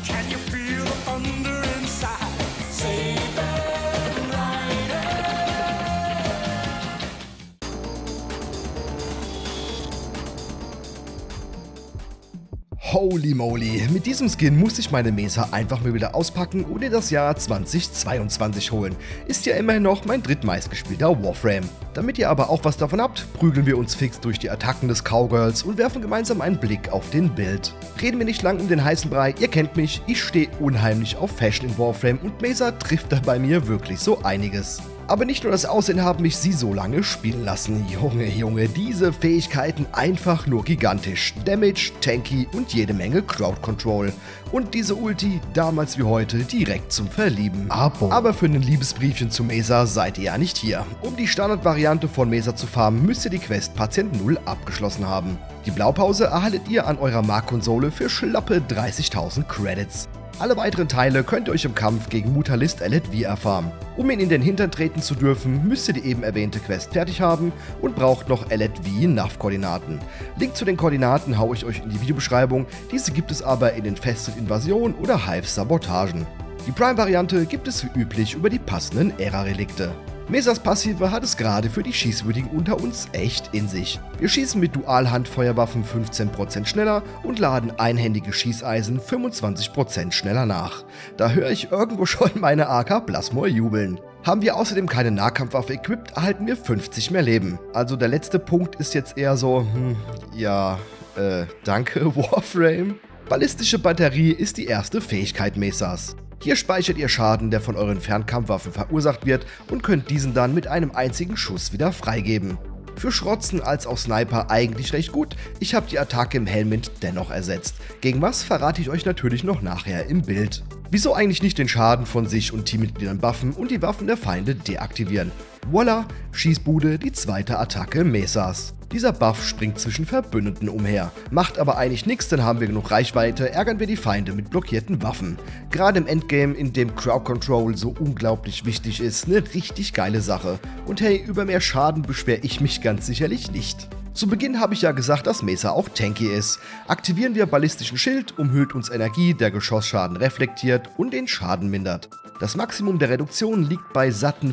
Can you feel the thunder inside? Saber Rider. Holy moly, mit diesem Skin musste ich meine Mesa einfach mal wieder auspacken und in das Jahr 2022 holen. Ist ja immerhin noch mein drittmeistgespielter Warframe. Damit ihr aber auch was davon habt, prügeln wir uns fix durch die Attacken des Cowgirls und werfen gemeinsam einen Blick auf den Bild. Reden wir nicht lang um den heißen Brei, ihr kennt mich, ich stehe unheimlich auf Fashion in Warframe und Mesa trifft da bei mir wirklich so einiges. Aber nicht nur das Aussehen haben mich sie so lange spielen lassen. Junge, diese Fähigkeiten einfach nur gigantisch. Damage, Tanky und jede Menge Crowd Control. Und diese Ulti, damals wie heute, direkt zum Verlieben. Aber für ein Liebesbriefchen zu Mesa seid ihr ja nicht hier. Um die Standardvariante von Mesa zu farmen, müsst ihr die Quest Patient 0 abgeschlossen haben. Die Blaupause erhaltet ihr an eurer Markkonsole für schlappe 30.000 Credits. Alle weiteren Teile könnt ihr euch im Kampf gegen Mutalist LFV erfahren. Um ihn in den Hintern treten zu dürfen, müsst ihr die eben erwähnte Quest fertig haben und braucht noch LFV-NAV-Koordinaten. Link zu den Koordinaten haue ich euch in die Videobeschreibung, diese gibt es aber in den Facet Invasion oder Hive-Sabotagen. Die Prime-Variante gibt es wie üblich über die passenden Ära-Relikte. Mesas Passive hat es gerade für die Schießwürdigen unter uns echt in sich. Wir schießen mit Dual-Handfeuerwaffen 15% schneller und laden einhändige Schießeisen 25% schneller nach. Da höre ich irgendwo schon meine AK Blasmor jubeln. Haben wir außerdem keine Nahkampfwaffe equipped, erhalten wir 50 mehr Leben. Also der letzte Punkt ist jetzt eher so, danke Warframe. Ballistische Batterie ist die erste Fähigkeit Mesas. Hier speichert ihr Schaden, der von euren Fernkampfwaffen verursacht wird und könnt diesen dann mit einem einzigen Schuss wieder freigeben. Für Schrotzen als auch Sniper eigentlich recht gut, ich habe die Attacke im Helmint dennoch ersetzt. Gegen was verrate ich euch natürlich noch nachher im Bild. Wieso eigentlich nicht den Schaden von sich und Teammitgliedern buffen und die Waffen der Feinde deaktivieren? Voila, Schießbude, die zweite Attacke Mesas. Dieser Buff springt zwischen Verbündeten umher, macht aber eigentlich nichts, denn haben wir genug Reichweite, ärgern wir die Feinde mit blockierten Waffen. Gerade im Endgame, in dem Crowd Control so unglaublich wichtig ist, eine richtig geile Sache. Und hey, über mehr Schaden beschwere ich mich ganz sicherlich nicht. Zu Beginn habe ich ja gesagt, dass Mesa auch tanky ist. Aktivieren wir ballistischen Schild, umhüllt uns Energie, der Geschossschaden reflektiert und den Schaden mindert. Das Maximum der Reduktion liegt bei satten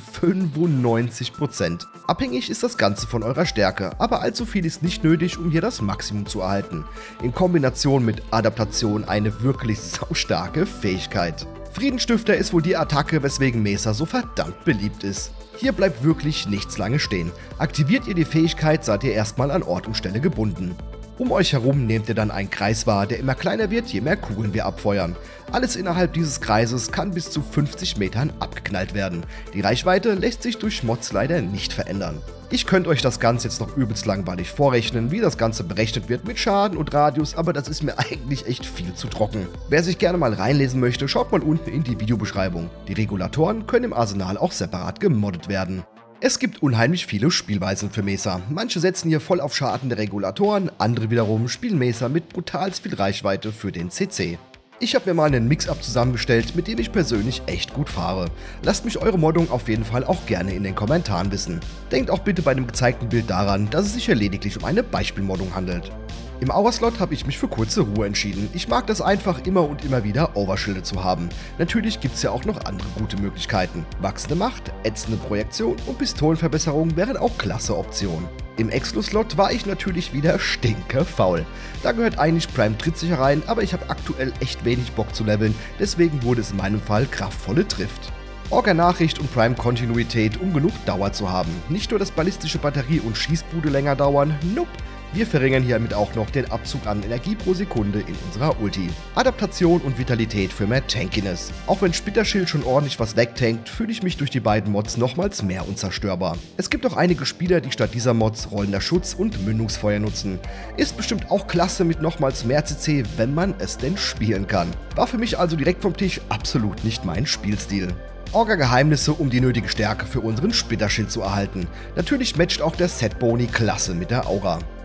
95%. Abhängig ist das Ganze von eurer Stärke, aber allzu viel ist nicht nötig, um hier das Maximum zu erhalten. In Kombination mit Adaptation eine wirklich saustarke Fähigkeit. Friedensstifter ist wohl die Attacke, weswegen Mesa so verdammt beliebt ist. Hier bleibt wirklich nichts lange stehen. Aktiviert ihr die Fähigkeit, seid ihr erstmal an Ort und Stelle gebunden. Um euch herum nehmt ihr dann einen Kreis wahr, der immer kleiner wird, je mehr Kugeln wir abfeuern. Alles innerhalb dieses Kreises kann bis zu 50 Metern abgeknallt werden. Die Reichweite lässt sich durch Mods leider nicht verändern. Ich könnte euch das Ganze jetzt noch übelst langweilig vorrechnen, wie das Ganze berechnet wird mit Schaden und Radius, aber das ist mir eigentlich echt viel zu trocken. Wer sich gerne mal reinlesen möchte, schaut mal unten in die Videobeschreibung. Die Regulatoren können im Arsenal auch separat gemoddet werden. Es gibt unheimlich viele Spielweisen für Mesa. Manche setzen hier voll auf Schaden der Regulatoren, andere wiederum spielen Mesa mit brutal viel Reichweite für den CC. Ich habe mir mal einen Mix-Up zusammengestellt, mit dem ich persönlich echt gut fahre. Lasst mich eure Moddung auf jeden Fall auch gerne in den Kommentaren wissen. Denkt auch bitte bei dem gezeigten Bild daran, dass es sich hier lediglich um eine Beispielmoddung handelt. Im Aura-Slot habe ich mich für kurze Ruhe entschieden. Ich mag das einfach immer und immer wieder Overschilde zu haben. Natürlich gibt es ja auch noch andere gute Möglichkeiten. Wachsende Macht, ätzende Projektion und Pistolenverbesserung wären auch klasse Optionen. Im Exclu-Slot war ich natürlich wieder stinkefaul. Da gehört eigentlich Prime Trittsicher rein, aber ich habe aktuell echt wenig Bock zu leveln, deswegen wurde es in meinem Fall kraftvolle Trift. Orga-Nachricht und Prime-Kontinuität, um genug Dauer zu haben. Nicht nur, dass ballistische Batterie und Schießbude länger dauern, nope. Wir verringern hiermit auch noch den Abzug an Energie pro Sekunde in unserer Ulti. Adaptation und Vitalität für mehr Tankiness. Auch wenn Splitterschild schon ordentlich was wegtankt, fühle ich mich durch die beiden Mods nochmals mehr unzerstörbar. Es gibt auch einige Spieler, die statt dieser Mods rollender Schutz und Mündungsfeuer nutzen. Ist bestimmt auch klasse mit nochmals mehr CC, wenn man es denn spielen kann. War für mich also direkt vom Tisch absolut nicht mein Spielstil. Orga-Geheimnisse, um die nötige Stärke für unseren Splitterschild zu erhalten. Natürlich matcht auch der Set-Boni klasse mit der Aura.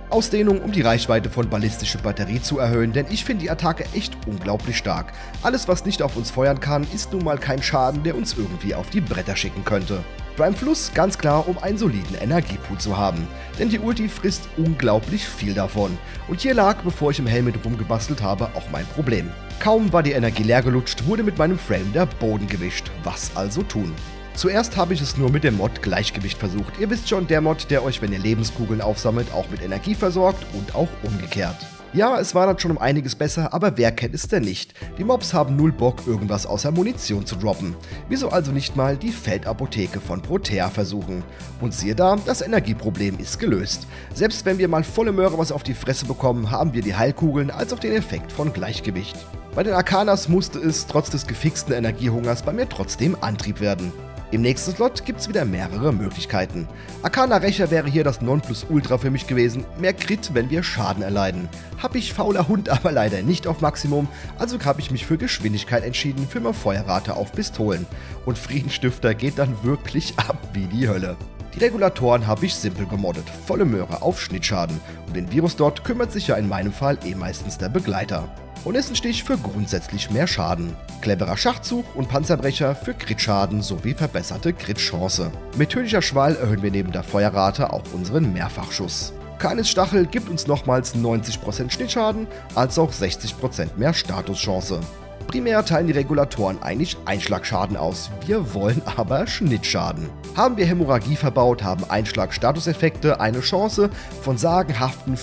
Ausdehnung, um die Reichweite von ballistische Batterie zu erhöhen, denn ich finde die Attacke echt unglaublich stark. Alles, was nicht auf uns feuern kann, ist nun mal kein Schaden, der uns irgendwie auf die Bretter schicken könnte. Prime Fluss ganz klar, um einen soliden Energiepool zu haben, denn die Ulti frisst unglaublich viel davon. Und hier lag, bevor ich im Helmet rumgebastelt habe, auch mein Problem. Kaum war die Energie leer gelutscht, wurde mit meinem Frame der Boden gewischt. Was also tun? Zuerst habe ich es nur mit dem Mod Gleichgewicht versucht. Ihr wisst schon, der Mod, der euch, wenn ihr Lebenskugeln aufsammelt, auch mit Energie versorgt und auch umgekehrt. Ja, es war dann schon um einiges besser, aber wer kennt es denn nicht? Die Mobs haben null Bock, irgendwas außer Munition zu droppen. Wieso also nicht mal die Feldapotheke von Protea versuchen? Und siehe da, das Energieproblem ist gelöst. Selbst wenn wir mal volle Möhre was auf die Fresse bekommen, haben wir die Heilkugeln als auch den Effekt von Gleichgewicht. Bei den Arcanas musste es trotz des gefixten Energiehungers bei mir trotzdem Antrieb werden. Im nächsten Slot gibt es wieder mehrere Möglichkeiten. Arcana Rächer wäre hier das Nonplusultra für mich gewesen, mehr Crit, wenn wir Schaden erleiden. Hab ich fauler Hund aber leider nicht auf Maximum, also habe ich mich für Geschwindigkeit entschieden, für mehr Feuerrate auf Pistolen. Und Friedensstifter geht dann wirklich ab wie die Hölle. Die Regulatoren habe ich simpel gemoddet, volle Möhre auf Schnittschaden. Um den Virus dort kümmert sich ja in meinem Fall meistens der Begleiter. Und ist ein Stich für grundsätzlich mehr Schaden. Cleverer Schachzug und Panzerbrecher für Crit-Schaden sowie verbesserte Crit-Chance. Mit tödlicher Schwall erhöhen wir neben der Feuerrate auch unseren Mehrfachschuss. Kanis Stachel gibt uns nochmals 90% Schnittschaden, als auch 60% mehr Statuschance. Primär teilen die Regulatoren eigentlich Einschlagschaden aus, wir wollen aber Schnittschaden. Haben wir Hämorrhagie verbaut, haben Einschlag-Statuseffekte eine Chance von sagenhaften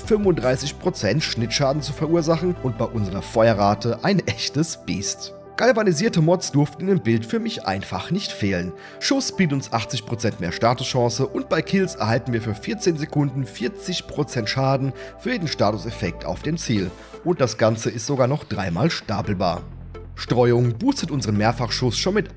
35% Schnittschaden zu verursachen und bei unserer Feuerrate ein echtes Biest. Galvanisierte Mods durften in dem Bild für mich einfach nicht fehlen. Schuss bietet uns 80% mehr Statuschance und bei Kills erhalten wir für 14 Sekunden 40% Schaden für jeden Statuseffekt auf dem Ziel. Und das Ganze ist sogar noch dreimal stapelbar. Streuung boostet unseren Mehrfachschuss schon mit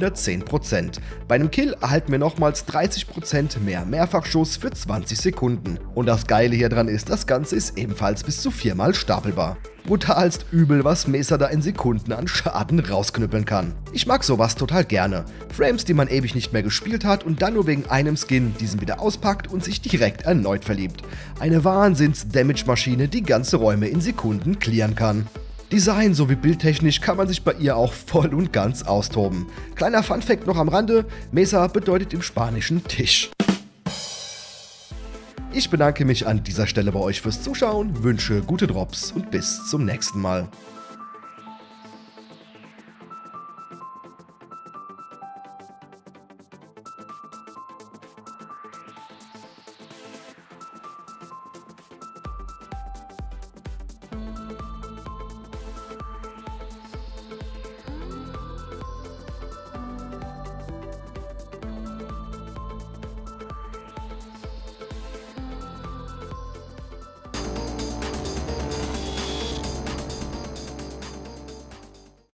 110%. Bei einem Kill erhalten wir nochmals 30% mehr Mehrfachschuss für 20 Sekunden. Und das Geile hier dran ist, das Ganze ist ebenfalls bis zu 4-mal stapelbar. Brutalst übel, was Mesa da in Sekunden an Schaden rausknüppeln kann. Ich mag sowas total gerne. Frames, die man ewig nicht mehr gespielt hat und dann nur wegen einem Skin diesen wieder auspackt und sich direkt erneut verliebt. Eine Wahnsinns-Damage-Maschine, die ganze Räume in Sekunden clearen kann. Design sowie bildtechnisch kann man sich bei ihr auch voll und ganz austoben. Kleiner Funfact noch am Rande, Mesa bedeutet im Spanischen Tisch. Ich bedanke mich an dieser Stelle bei euch fürs Zuschauen, wünsche gute Drops und bis zum nächsten Mal.